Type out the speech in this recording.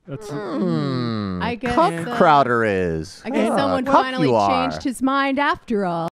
That's I guess Cuck Crowder is. I guess someone Cuck finally you are. changed his mind after all.